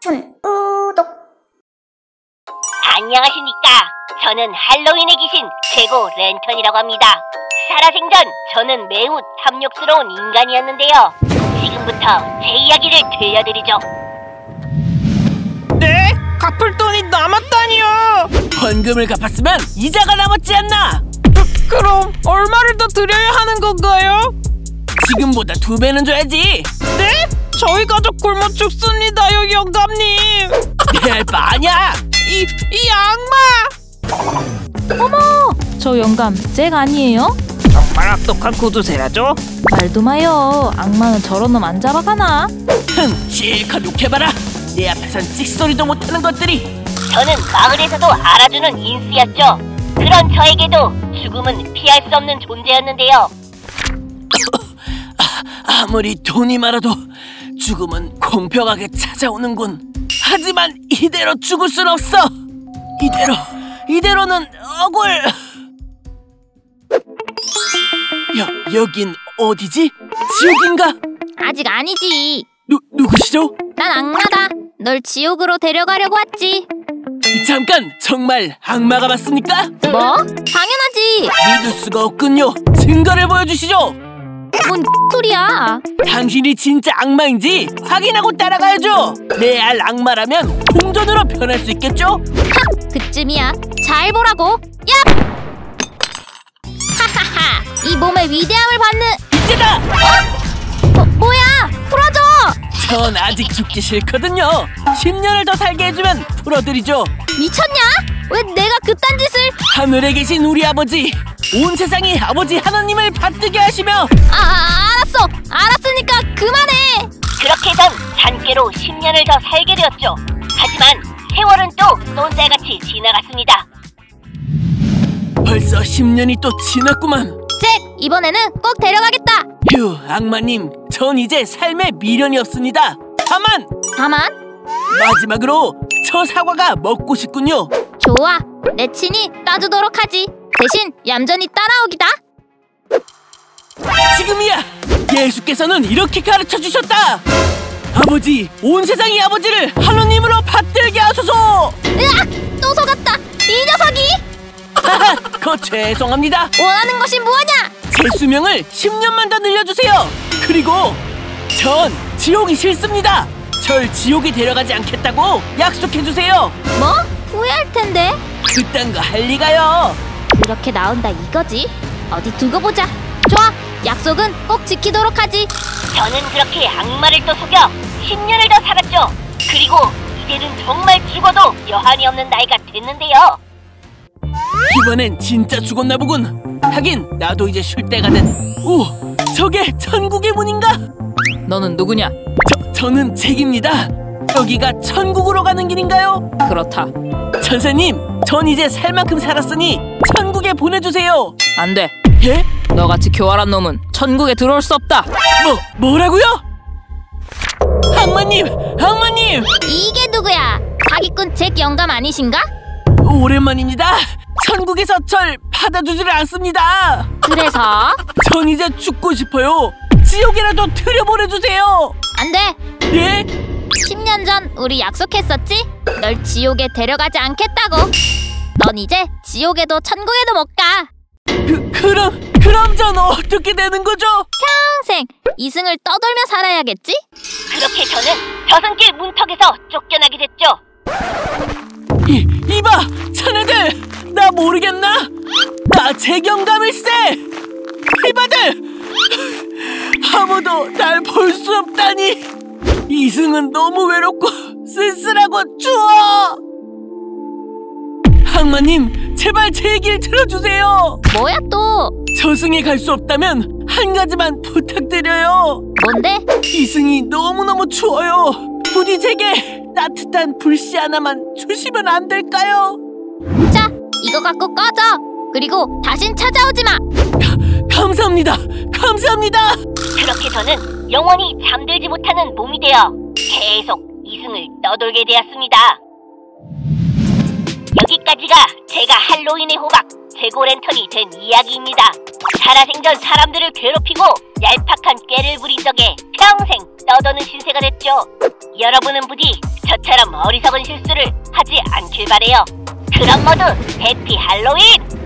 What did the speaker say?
추천, 구독. 안녕하십니까. 저는 할로윈의 귀신 재고 랜턴이라고 합니다. 살아생전 저는 매우 탐욕스러운 인간이었는데요. 지금부터 제 이야기를 들려드리죠. 네? 갚을 돈이 남았다니요. 헌금을 갚았으면 이자가 남았지 않나? 그럼 얼마를 더 드려야 하는 건가요? 지금보다 2배는 줘야지. 네? 저희 가족 굶어 죽습니다요, 영감님. 내 바 아냐? 이 악마! 어머! 저 영감 잭 아니에요? 정말 악독한 구두쇠라죠? 말도 마요. 악마는 저런 놈 안 잡아가나? 실컷 욕해봐라. 내 앞에선 찍소리도 못하는 것들이. 저는 마을에서도 알아주는 인스였죠. 그런 저에게도 죽음은 피할 수 없는 존재였는데요. 아무리 돈이 많아도 죽음은 공평하게 찾아오는군. 하지만 이대로 죽을 순 없어. 이대로는 억울. 여긴 어디지? 지옥인가? 아직 아니지. 누구시죠? 난 악마다. 널 지옥으로 데려가려고 왔지. 잠깐, 정말 악마가 맞습니까? 뭐? 당연하지. 믿을 수가 없군요. 증거를 보여주시죠. 뭔 소리야. 당신이 진짜 악마인지 확인하고 따라가야죠. 레알 악마라면 동전으로 변할 수 있겠죠? 그쯤이야. 잘 보라고. 야! 하하하. 이 몸의 위대함을 받는 이제다! 뭐야? 풀어줘. 전 아직 죽기 싫거든요. 10년을 더 살게 해주면 풀어드리죠. 미쳤냐? 왜 내가 그딴 짓을? 하늘에 계신 우리 아버지, 온 세상이 아버지 하나님을 받들게 하시며. 알았으니까 그만해. 그렇게 전 잔꾀로 10년을 더 살게 되었죠. 하지만 세월은 또 쏜살같이 지나갔습니다. 벌써 10년이 또 지났구만. 잭, 이번에는 꼭 데려가겠다. 휴, 악마님, 전 이제 삶에 미련이 없습니다. 다만 마지막으로 저 사과가 먹고 싶군요. 좋아, 내 친히 따주도록 하지. 대신 얌전히 따라오기다. 지금이야! 예수께서는 이렇게 가르쳐주셨다. 아버지, 온 세상이 아버지를 하느님으로 받들게 하소서. 으악! 또 속았다. 이 녀석이! 하하, 죄송합니다. 원하는 것이 뭐냐? 제 수명을 10년만 더 늘려주세요. 그리고 전 지옥이 싫습니다. 절 지옥에 데려가지 않겠다고 약속해주세요. 뭐? 후회할 텐데. 그딴 거 할 리가요. 그렇게 나온다 이거지? 어디 두고 보자. 좋아, 약속은 꼭 지키도록 하지. 저는 그렇게 악마를 또 속여 10년을 더 살았죠. 그리고 이제는 정말 죽어도 여한이 없는 나이가 됐는데요. 이번엔 진짜 죽었나 보군. 하긴 나도 이제 쉴 때가 된. 오, 저게 천국의 문인가? 너는 누구냐? 저는 잭입니다. 여기가 천국으로 가는 길인가요? 그렇다. 천사님, 전 이제 살 만큼 살았으니 천국에 보내주세요. 안 돼. 예? 너같이 교활한 놈은 천국에 들어올 수 없다. 뭐라고요? 악마님! 이게 누구야? 사기꾼 잭 영감 아니신가? 오랜만입니다. 천국에서 절 받아주지를 않습니다. 그래서? 전 이제 죽고 싶어요. 지옥이라도 들여보내주세요. 안 돼. 예? 10년 전 우리 약속했었지? 널 지옥에 데려가지 않겠다고. 넌 이제 지옥에도 천국에도 못 가. 그럼 전 어떻게 되는 거죠? 평생 이승을 떠돌며 살아야겠지? 그렇게 저는 저승길 문턱에서 쫓겨나게 됐죠. 이봐! 자네들! 나 모르겠나? 나 잭영감일세! 이봐들! 아무도 날 볼 수 없다니! 이승은 너무 외롭고 쓸쓸하고 추워! 악마님, 제발 제 얘기를 들어주세요! 뭐야 또? 저승에 갈 수 없다면 한 가지만 부탁드려요! 뭔데? 이승이 너무너무 추워요! 부디 제게 따뜻한 불씨 하나만 주시면 안 될까요? 자, 이거 갖고 꺼져! 그리고 다신 찾아오지 마! 감사합니다! 그렇게 저는 영원히 잠들지 못하는 몸이 되어 계속 이승을 떠돌게 되었습니다. 여기까지가 제가 할로윈의 호박 재고 랜턴이 된 이야기입니다. 살아생전 사람들을 괴롭히고 얄팍한 꾀를 부린 덕에 평생 떠도는 신세가 됐죠. 여러분은 부디 저처럼 어리석은 실수를 하지 않길 바래요. 그럼 모두 해피 할로윈!